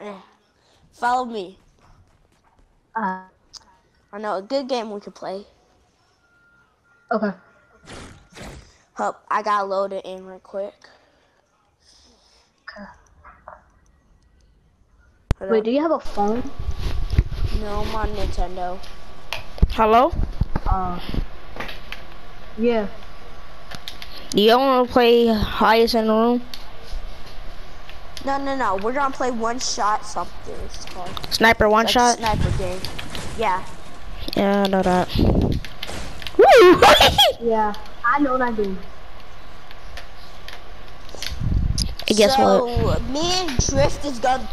Follow me. Uh, I know a good game we could play. okay. Hup, I gotta load it in real quick. Hold Wait, up. do you have a phone? No, I'm on Nintendo. Hello? Yeah. Do you want to play highest in the room? No. We're gonna play one shot something. It's called. Sniper one It's shot? like sniper game. Yeah. Yeah, I know that. Woo! Yeah, I know that game. And guess what? So me and Drift is gonna.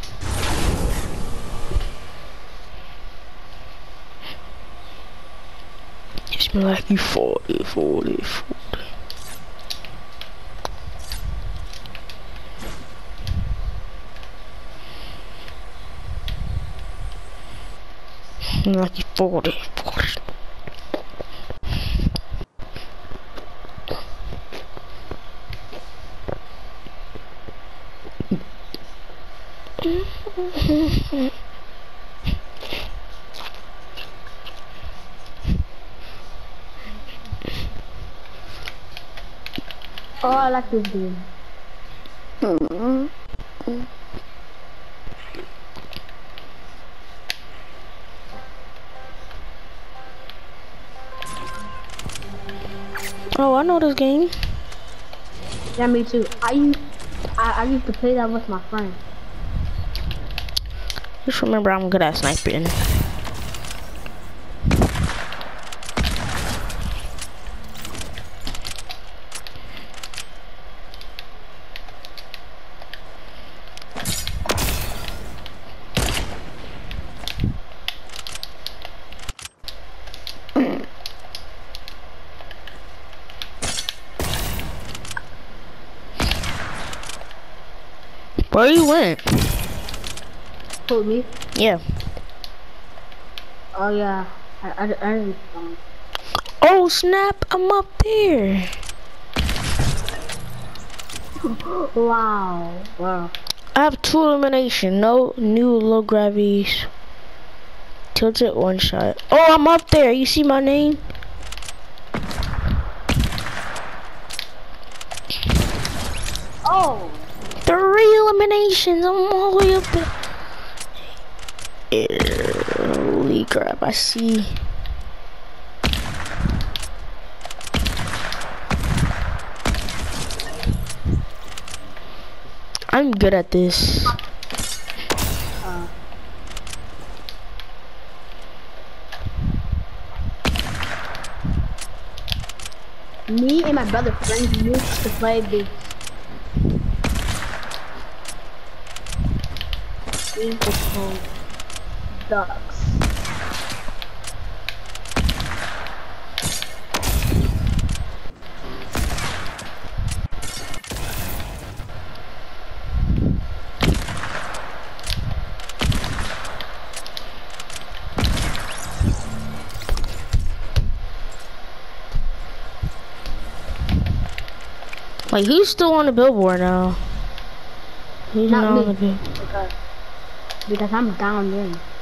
It's me like you 40. Like you 40. Oh, I like this game. Oh, I know this game. Yeah, me too. I used to play that with my friend. Just remember I'm good at sniping. Where you went? Who, me? Yeah. Oh yeah. I didn't. Oh snap! I'm up there. Wow. Wow. I have 2 elimination. No new low gravities. Tilted one shot. Oh, I'm up there. You see my name? Oh. 3 eliminations. I'm all the way up there. Holy crap! I see. I'm good at this. Me and my brother friends used to play this. Game called Ducks. Like, who's still on the billboard now? Who's Not not me. on the billboard? Because I'm down there.